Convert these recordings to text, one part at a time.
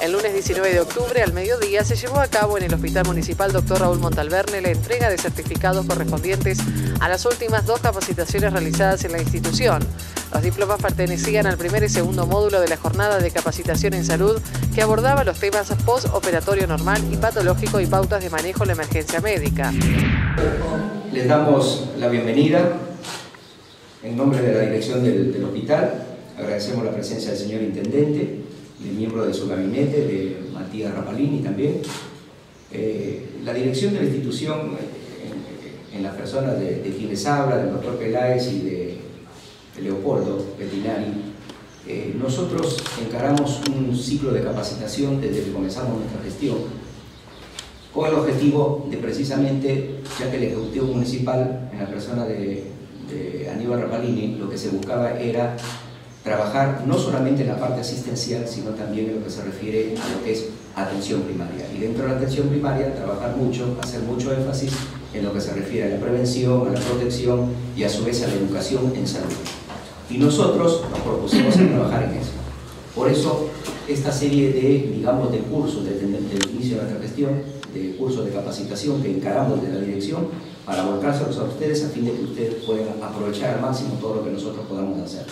El lunes 19 de octubre, al mediodía, se llevó a cabo en el Hospital Municipal Dr. Raúl Montalverne la entrega de certificados correspondientes a las últimas 2 capacitaciones realizadas en la institución. Los diplomas pertenecían al primer y segundo módulo de la jornada de capacitación en salud que abordaba los temas postoperatorio normal y patológico y pautas de manejo en la emergencia médica. Les damos la bienvenida en nombre de la dirección del hospital. Agradecemos la presencia del señor intendente, del miembro de su gabinete, de Matías Rapalini también. La dirección de la institución, en las personas de quienes habla, del doctor Peláez y de Leopoldo Pettinari, nosotros encaramos un ciclo de capacitación desde que comenzamos nuestra gestión, con el objetivo de precisamente, ya que el Ejecutivo Municipal, en la persona de Aníbal Rapalini, lo que se buscaba era trabajar no solamente en la parte asistencial, sino también en lo que se refiere a lo que es atención primaria. Y dentro de la atención primaria, trabajar mucho, hacer mucho énfasis en lo que se refiere a la prevención, a la protección y a su vez a la educación en salud. Y nosotros nos propusimos trabajar en eso. Por eso, esta serie de, digamos, de cursos desde el inicio de nuestra gestión, de cursos de capacitación que encaramos de la dirección para volcárselos a ustedes a fin de que ustedes puedan aprovechar al máximo todo lo que nosotros podamos hacer.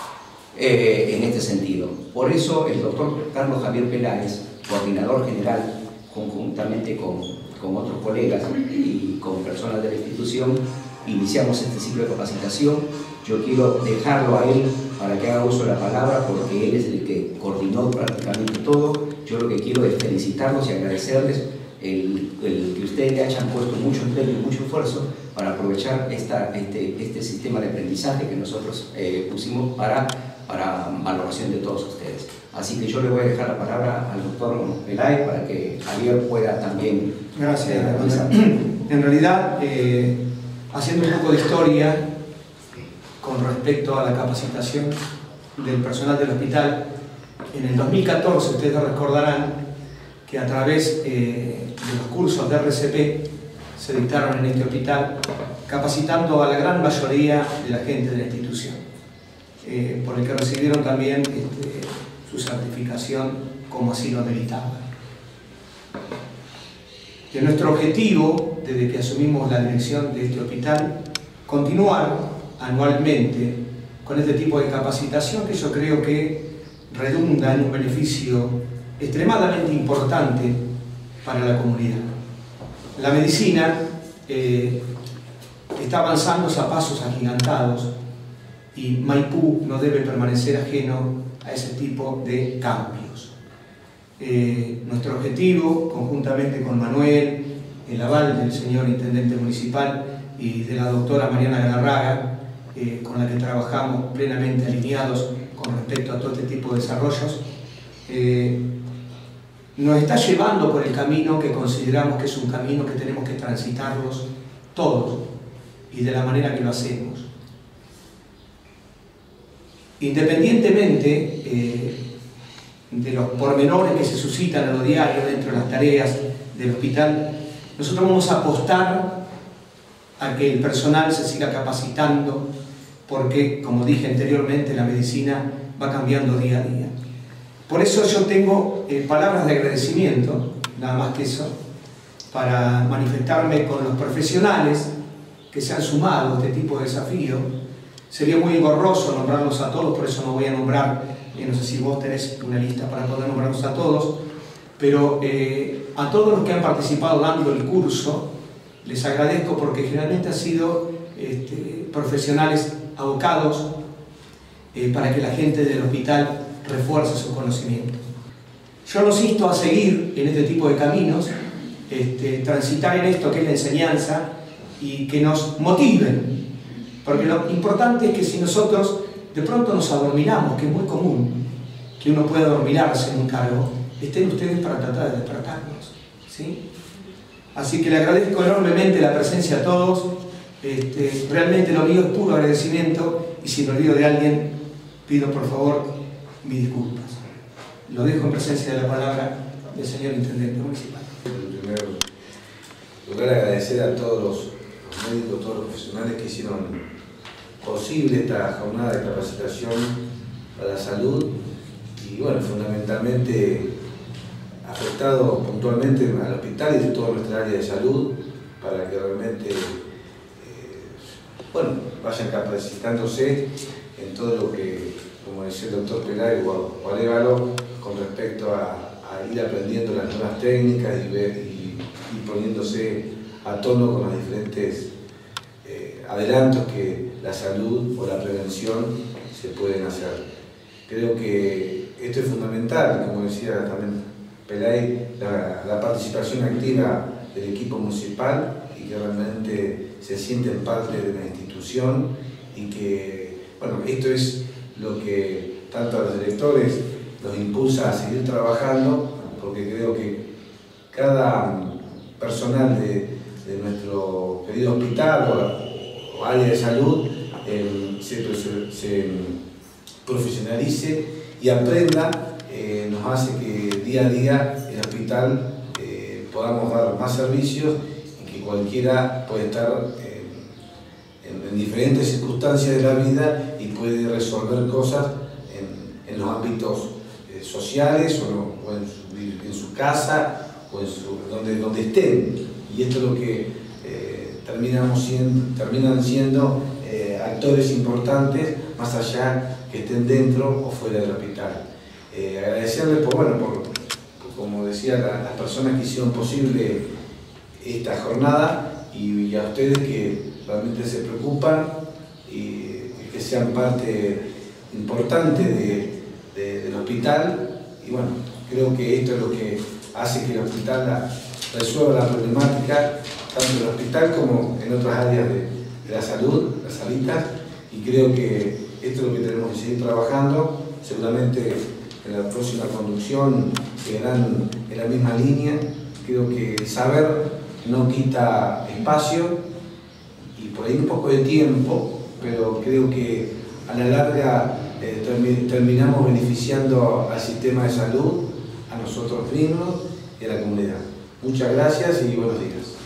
En este sentido. Por eso el doctor Carlos Javier Peláez, coordinador general, conjuntamente con otros colegas y con personas de la institución, iniciamos este ciclo de capacitación. Yo quiero dejarlo a él para que haga uso de la palabra, porque él es el que coordinó prácticamente todo. Yo lo que quiero es felicitarlos y agradecerles el que ustedes le hayan puesto mucho empeño y mucho esfuerzo para aprovechar este sistema de aprendizaje que nosotros pusimos para valoración de todos ustedes. Así que yo le voy a dejar la palabra al doctor Peláez para que Javier pueda también... Gracias. En realidad, haciendo un poco de historia con respecto a la capacitación del personal del hospital, en el 2014 ustedes recordarán que a través de los cursos de RCP se dictaron en este hospital, capacitando a la gran mayoría de la gente de la institución, por el que recibieron también su certificación como así lo meritaba. Que nuestro objetivo, desde que asumimos la dirección de este hospital, continuar anualmente con este tipo de capacitación que yo creo que redunda en un beneficio extremadamente importante para la comunidad. La medicina está avanzando a pasos agigantados y Maipú no debe permanecer ajeno a ese tipo de cambios. Nuestro objetivo, conjuntamente con Manuel, el aval del señor intendente municipal y de la doctora Mariana Galarraga, con la que trabajamos plenamente alineados con respecto a todo este tipo de desarrollos, nos está llevando por el camino que consideramos que es un camino que tenemos que transitarlos todos y de la manera que lo hacemos. Independientemente de los pormenores que se suscitan a lo diario dentro de las tareas del hospital, nosotros vamos a apostar a que el personal se siga capacitando porque, como dije anteriormente, la medicina va cambiando día a día. Por eso yo tengo palabras de agradecimiento, nada más que eso, para manifestarme con los profesionales que se han sumado a este tipo de desafío. Sería muy engorroso nombrarlos a todos, por eso no voy a nombrar, no sé si vos tenés una lista para poder nombrarlos a todos, pero a todos los que han participado dando el curso, les agradezco porque generalmente han sido profesionales abocados para que la gente del hospital refuerce su conocimiento. Yo los insto a seguir en este tipo de caminos, transitar en esto que es la enseñanza y que nos motiven, porque lo importante es que si nosotros de pronto nos adormilamos, que es muy común que uno pueda adormilarse en un cargo, estén ustedes para tratar de despertarnos, ¿sí? Así que le agradezco enormemente la presencia a todos. Realmente lo mío es puro agradecimiento y si me olvido de alguien, pido por favor mis disculpas. Lo dejo en presencia de la palabra del señor intendente municipal. En primer lugar, agradecer a todos los médicos, todos los profesionales que hicieron posible esta jornada de capacitación para la salud y, bueno, fundamentalmente abocado puntualmente al hospital y de toda nuestra área de salud para que realmente vayan capacitándose en todo lo que, como decía el doctor Peláez o Arévalo, con respecto a ir aprendiendo las nuevas técnicas y poniéndose a tono con los diferentes adelantos que la salud o la prevención se pueden hacer. Creo que esto es fundamental, como decía también Peláez, la participación activa del equipo municipal y que realmente se sienten parte de la institución y que, esto es lo que tanto a los directores los impulsa a seguir trabajando, porque creo que cada personal de nuestro querido hospital o área de salud se profesionalice y aprenda, nos hace que día a día el hospital podamos dar más servicios y que cualquiera puede estar en diferentes circunstancias de la vida y puede resolver cosas en los ámbitos sociales o en su casa o donde estén. Y esto es lo que terminan siendo actores importantes, más allá que estén dentro o fuera del hospital. Agradecerles por, como decía, las personas que hicieron posible esta jornada y a ustedes que realmente se preocupan y que sean parte importante del hospital. Y creo que esto es lo que hace que el hospital resuelva la problemática tanto en el hospital como en otras áreas de la salud, las salitas, y creo que esto es lo que tenemos que seguir trabajando. Seguramente en la próxima conducción quedarán en la misma línea. Creo que el saber no quita espacio y por ahí un poco de tiempo, pero creo que a la larga terminamos beneficiando al sistema de salud, a nosotros mismos y a la comunidad. Muchas gracias y buenos días.